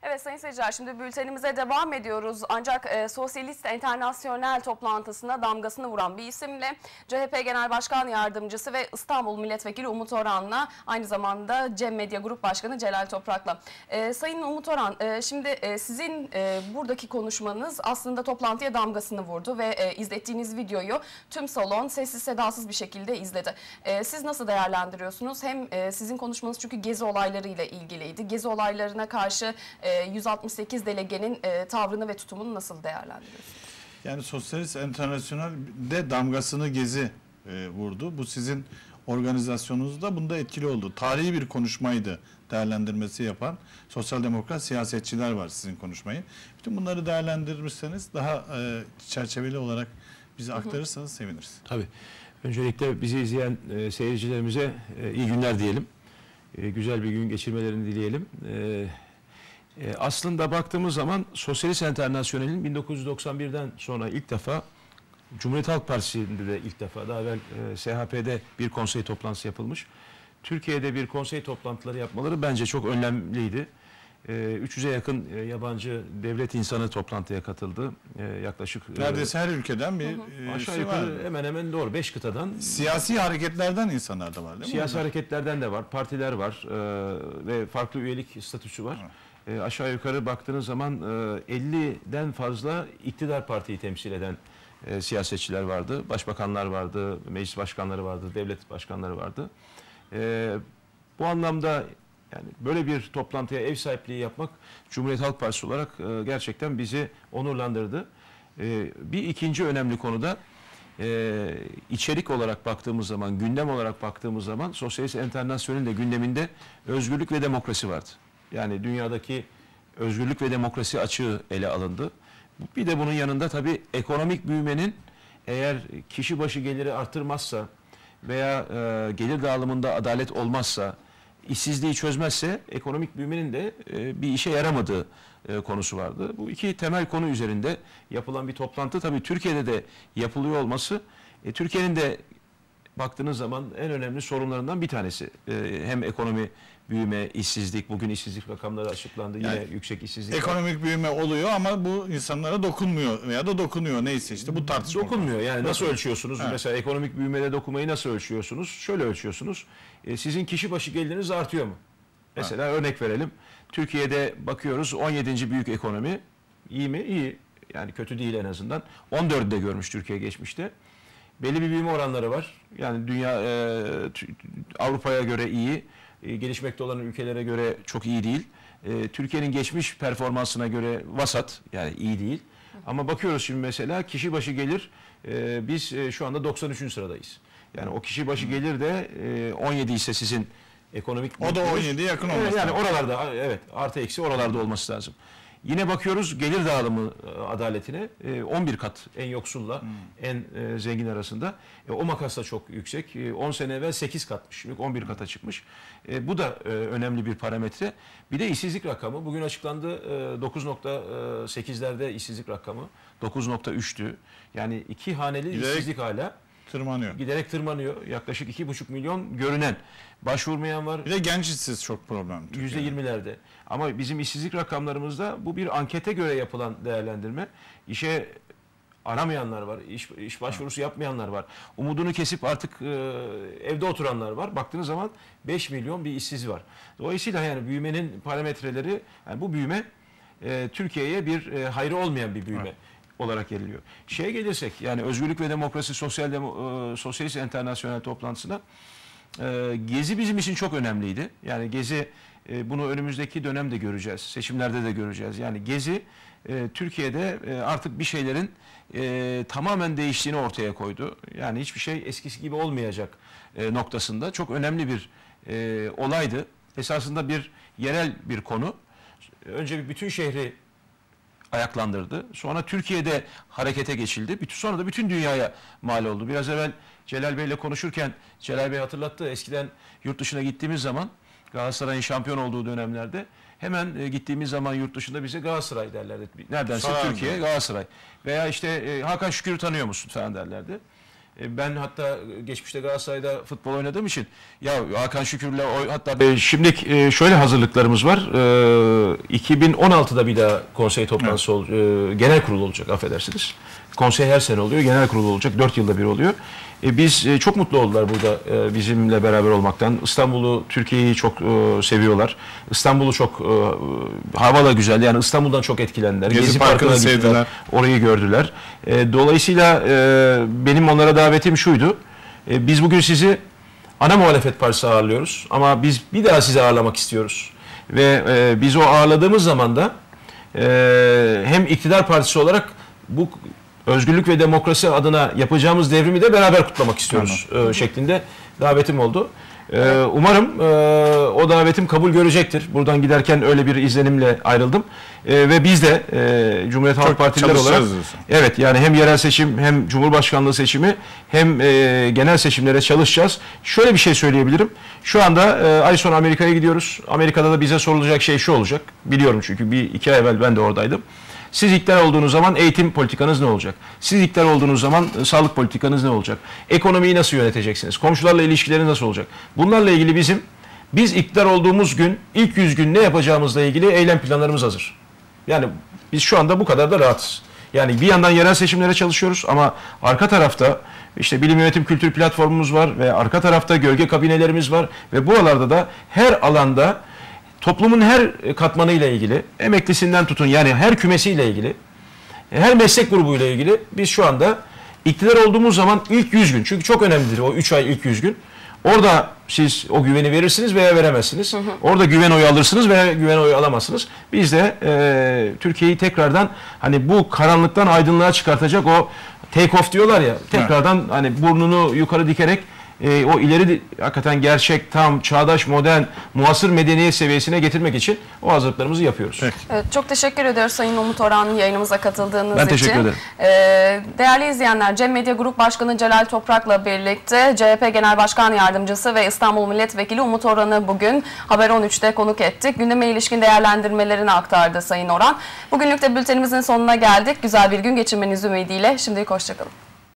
Evet sayın seyirciler, şimdi bültenimize devam ediyoruz. Ancak Sosyalist Enternasyonel toplantısına damgasını vuran bir isimle CHP Genel Başkan Yardımcısı ve İstanbul Milletvekili Umut Orhan'la, aynı zamanda Cem Medya Grup Başkanı Celal Toprak'la. Sayın Umut Orhan, şimdi sizin buradaki konuşmanız aslında toplantıya damgasını vurdu ve izlettiğiniz videoyu tüm salon sessiz sedasız bir şekilde izledi. Siz nasıl değerlendiriyorsunuz? Hem sizin konuşmanız çünkü gezi olaylarıyla ilgiliydi. Gezi olaylarına karşı 168 delegenin tavrını ve tutumunu nasıl değerlendiriyorsunuz? Yani Sosyalist Enternasyonel'de damgasını gezi vurdu. Bu sizin organizasyonunuzda bunda etkili oldu. Tarihi bir konuşmaydı değerlendirmesi yapan sosyal demokrat siyasetçiler var sizin konuşmayı. Bütün bunları değerlendirmişseniz daha çerçeveli olarak bize aktarırsanız seviniriz. Tabii. Öncelikle bizi izleyen seyircilerimize iyi günler diyelim. Güzel bir gün geçirmelerini dileyelim. Aslında baktığımız zaman Sosyalist Enternasyonel'in 1991'den sonra ilk defa, Cumhuriyet Halk Partisi'nde de ilk defa, daha evvel SHP'de bir konsey toplantısı yapılmış. Türkiye'de bir konsey toplantıları yapmaları bence çok önemliydi. 300'e yakın yabancı devlet insanı toplantıya katıldı. Yaklaşık neredeyse her ülkeden bir aşağı yukarı var. Hemen hemen doğru 5 kıtadan. Siyasi hareketlerden insanlar da var değil mi? Siyasi hareketlerden de var, partiler var ve farklı üyelik statüsü var. Aşağı yukarı baktığınız zaman 50'den fazla iktidar partiyi temsil eden siyasetçiler vardı. Başbakanlar vardı, meclis başkanları vardı, devlet başkanları vardı. Bu anlamda yani böyle bir toplantıya ev sahipliği yapmak Cumhuriyet Halk Partisi olarak gerçekten bizi onurlandırdı. Bir ikinci önemli konuda içerik olarak baktığımız zaman, gündem olarak baktığımız zaman Sosyalist Enternasyonel'in de gündeminde özgürlük ve demokrasi vardı. Yani dünyadaki özgürlük ve demokrasi açığı ele alındı. Bir de bunun yanında tabii ekonomik büyümenin eğer kişi başı geliri artırmazsa veya gelir dağılımında adalet olmazsa, işsizliği çözmezse ekonomik büyümenin de bir işe yaramadığı konusu vardı. Bu iki temel konu üzerinde yapılan bir toplantı. Tabii Türkiye'de de yapılıyor olması, Türkiye'nin de baktığınız zaman en önemli sorunlarından bir tanesi. Hem ekonomi büyüme, işsizlik, bugün işsizlik rakamları açıklandı. Yani yine yüksek işsizlik. Ekonomik büyüme oluyor ama bu insanlara dokunmuyor veya da dokunuyor, neyse işte bu tartışma. Dokunmuyor yani nasıl ölçüyorsunuz? Evet. Mesela ekonomik büyümede dokunmayı nasıl ölçüyorsunuz? Şöyle ölçüyorsunuz. Sizin kişi başı geliriniz artıyor mu? Mesela örnek verelim. Türkiye'de bakıyoruz 17. büyük ekonomi. İyi mi? İyi. Yani kötü değil en azından. 14'ü de görmüş Türkiye geçmişte. Belli bir büyüme oranları var. Yani dünya Avrupa'ya göre iyi. Gelişmekte olan ülkelere göre çok iyi değil. Türkiye'nin geçmiş performansına göre vasat, yani iyi değil. Ama bakıyoruz şimdi mesela kişi başı gelir, biz şu anda 93. sıradayız. Yani o kişi başı gelir de 17 ise sizin ekonomik... O da 17'ye yakın olması lazım. Yani oralarda, evet, artı eksi oralarda olması lazım. Yine bakıyoruz gelir dağılımı adaletine 11 kat en yoksulla en zengin arasında. O makas da çok yüksek. 10 sene evvel 8 katmış. Şimdi 11 kata çıkmış. Bu da önemli bir parametre. Bir de işsizlik rakamı. Bugün açıklandı 9.8'lerde işsizlik rakamı. 9.3'tü. Yani iki haneli işsizlik hala. Tırmanıyor. Giderek tırmanıyor. Yaklaşık 2,5 milyon görünen. Başvurmayan var. Bir de genç işsiz çok problem. %20'lerde. Ama bizim işsizlik rakamlarımızda bu bir ankete göre yapılan değerlendirme. İşe aramayanlar var. İş başvurusu yapmayanlar var. Umudunu kesip artık evde oturanlar var. Baktığınız zaman 5 milyon bir işsiz var. Dolayısıyla yani büyümenin parametreleri, yani bu büyüme Türkiye'ye bir hayrı olmayan bir büyüme. Evet. Olarak geliniyor. Şeye gelirsek, yani Özgürlük ve Demokrasi Sosyalist Enternasyonel toplantısına Gezi bizim için çok önemliydi. Yani Gezi bunu önümüzdeki dönemde göreceğiz. Seçimlerde de göreceğiz. Yani Gezi Türkiye'de artık bir şeylerin tamamen değiştiğini ortaya koydu. Yani hiçbir şey eskisi gibi olmayacak noktasında çok önemli bir olaydı. Esasında bir yerel bir konu. Önce bir bütün şehri ayaklandırdı. Sonra Türkiye'de harekete geçildi. Sonra da bütün dünyaya mal oldu. Biraz evvel Celal Bey'le konuşurken Celal Bey hatırlattı. Eskiden yurt dışına gittiğimiz zaman Galatasaray'ın şampiyon olduğu dönemlerde hemen gittiğimiz zaman yurt dışında bize Galatasaray derlerdi. Neredense Türkiye, Galatasaray. Veya işte Hakan Şükür'ü tanıyor musun falan derlerdi. Ben hatta geçmişte Galatasaray'da futbol oynadığım için ya Hakan Şükür'le hatta şimdilik şöyle hazırlıklarımız var. 2016'da bir daha konsey toplantısı genel kurul olacak, affedersiniz. Konsey her sene oluyor, genel kurul olacak, 4 yılda bir oluyor. Biz çok mutlu oldular burada bizimle beraber olmaktan. İstanbul'u, Türkiye'yi çok seviyorlar. İstanbul'u çok hava da güzel. Yani İstanbul'dan çok etkilendiler. Gezi Parkı'nı sevdiler. Orayı gördüler. Dolayısıyla benim onlara davetim şuydu. Biz bugün sizi ana muhalefet partisi ağırlıyoruz. Ama biz bir daha sizi ağırlamak istiyoruz. Ve biz o ağırladığımız zaman da hem iktidar partisi olarak bu özgürlük ve demokrasi adına yapacağımız devrimi de beraber kutlamak istiyoruz şeklinde davetim oldu. Umarım o davetim kabul görecektir. Buradan giderken öyle bir izlenimle ayrıldım. Ve biz de Cumhuriyet Halk Partileri olarak evet, yani hem yerel seçim hem Cumhurbaşkanlığı seçimi hem genel seçimlere çalışacağız. Şöyle bir şey söyleyebilirim. Şu anda ay sonu Amerika'ya gidiyoruz. Amerika'da da bize sorulacak şey şu olacak. Biliyorum çünkü 2 ay evvel ben de oradaydım. Siz iktidar olduğunuz zaman eğitim politikanız ne olacak? Siz iktidar olduğunuz zaman sağlık politikanız ne olacak? Ekonomiyi nasıl yöneteceksiniz? Komşularla ilişkileri nasıl olacak? Bunlarla ilgili biz iktidar olduğumuz gün, ilk 100 gün ne yapacağımızla ilgili eylem planlarımız hazır. Yani biz şu anda bu kadar da rahatız. Yani bir yandan yerel seçimlere çalışıyoruz ama arka tarafta işte bilim yönetim kültür platformumuz var ve arka tarafta gölge kabinelerimiz var ve buralarda da her alanda toplumun her katmanıyla ilgili, emeklisinden tutun yani her kümesiyle ilgili, her meslek grubuyla ilgili biz şu anda iktidar olduğumuz zaman ilk 100 gün, çünkü çok önemlidir o 3 ay ilk 100 gün. Orada siz o güveni verirsiniz veya veremezsiniz. Orada güven oyu alırsınız veya güven oyu alamazsınız. Biz de Türkiye'yi tekrardan hani bu karanlıktan aydınlığa çıkartacak o take off diyorlar ya, tekrardan hani burnunu yukarı dikerek o ileri hakikaten gerçek, tam, çağdaş, modern, muasır medeniyet seviyesine getirmek için o hazırlıklarımızı yapıyoruz. Evet, çok teşekkür ediyoruz Sayın Umut Orhan yayınımıza katıldığınız için. Ben teşekkür ederim. Değerli izleyenler, Cem Medya Grup Başkanı Celal Toprak'la birlikte CHP Genel Başkan Yardımcısı ve İstanbul Milletvekili Umut Orhan'ı bugün Haber 13'te konuk ettik. Gündeme ilişkin değerlendirmelerini aktardı Sayın Orhan. Bugünlük de bültenimizin sonuna geldik. Güzel bir gün geçirmeniz ümidiyle. Şimdilik hoşçakalın.